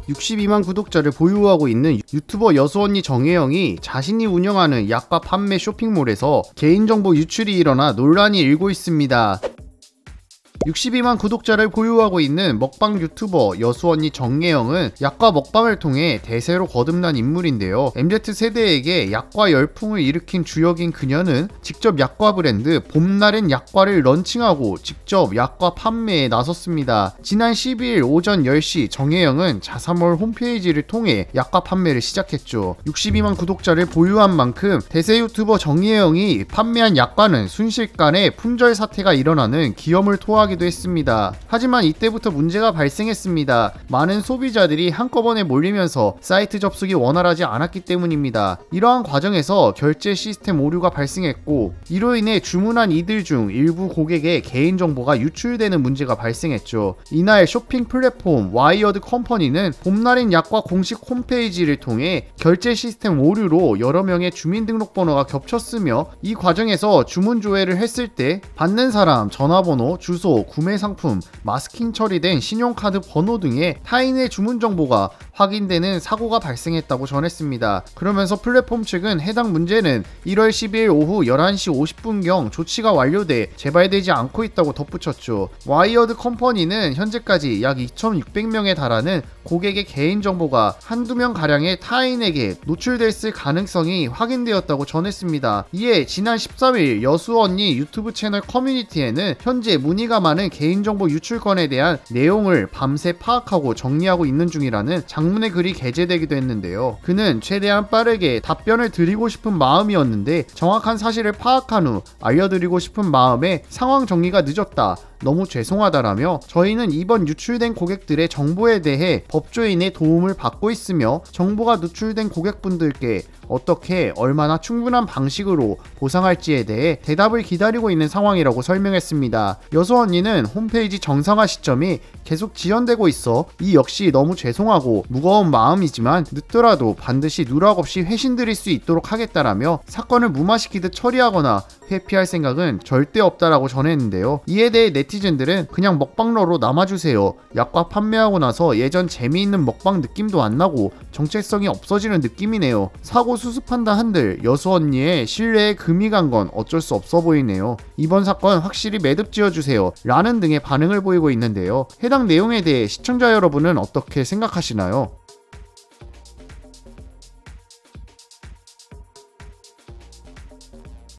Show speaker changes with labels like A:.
A: 62만 구독자를 보유하고 있는 유튜버 여수언니 정혜영이 자신이 운영하는 약과 판매 쇼핑몰에서 개인정보 유출이 일어나 논란이 일고 있습니다. 62만 구독자를 보유하고 있는 먹방 유튜버 여수언니 정혜영은 약과 먹방을 통해 대세로 거듭난 인물인데요. MZ세대에게 약과 열풍을 일으킨 주역인 그녀는 직접 약과 브랜드 봄날엔 약과를 런칭하고 직접 약과 판매에 나섰습니다. 지난 12일 오전 10시 정혜영은 자사몰 홈페이지를 통해 약과 판매를 시작했죠. 62만 구독자를 보유한 만큼 대세 유튜버 정혜영이 판매한 약과는 순식간에 품절 사태가 일어나는 기염을 토하기도 했습니다. 하지만 이때부터 문제가 발생했습니다. 많은 소비자들이 한꺼번에 몰리면서 사이트 접속이 원활하지 않았기 때문입니다. 이러한 과정에서 결제 시스템 오류가 발생했고, 이로 인해 주문한 이들 중 일부 고객의 개인정보가 유출되는 문제가 발생했죠. 이날 쇼핑 플랫폼 와이어드 컴퍼니는 봄날인 약과 공식 홈페이지를 통해 결제 시스템 오류로 여러 명의 주민등록번호가 겹쳤으며, 이 과정에서 주문 조회를 했을 때 받는 사람 전화번호, 주소, 구매 상품, 마스킹 처리된 신용카드 번호 등의 타인의 주문 정보가 확인되는 사고가 발생했다고 전했습니다. 그러면서 플랫폼 측은 해당 문제는 1월 12일 오후 11시 50분경 조치가 완료돼 재발되지 않고 있다고 덧붙였죠. 와이어드 컴퍼니는 현재까지 약 2,600명에 달하는 고객의 개인정보가 한두 명 가량의 타인에게 노출됐을 가능성이 확인되었다고 전했습니다. 이에 지난 13일 여수언니 유튜브 채널 커뮤니티에는 현재 문의가 많은 개인정보 유출 건에 대한 내용을 밤새 파악하고 정리하고 있는 중이라는 장문의 글이 게재되기도 했는데요. 그는 최대한 빠르게 답변을 드리고 싶은 마음이었는데 정확한 사실을 파악한 후 알려드리고 싶은 마음에 상황 정리가 늦었다. 너무 죄송하다라며, 저희는 이번 유출된 고객들의 정보에 대해 법조인의 도움을 받고 있으며 정보가 누출된 고객분들께 어떻게 얼마나 충분한 방식으로 보상할지에 대해 대답을 기다리고 있는 상황이라고 설명했습니다. 여수언니는 홈페이지 정상화 시점이 계속 지연되고 있어 이 역시 너무 죄송하고 무거운 마음이지만 늦더라도 반드시 누락 없이 회신드릴 수 있도록 하겠다라며 사건을 무마시키듯 처리하거나 회피할 생각은 절대 없다라고 전했는데요. 이에 대해 네티즌들은 그냥 먹방러로 남아주세요. 약과 판매하고 나서 예전 재미있는 먹방 느낌도 안 나고 정체성이 없어지는 느낌이네요. 사고 수습한다 한들 여수언니의 신뢰에 금이 간 건 어쩔 수 없어 보이네요. 이번 사건 확실히 매듭 지어주세요. 라는 등의 반응을 보이고 있는데요. 해당 내용에 대해 시청자 여러분은 어떻게 생각하시나요?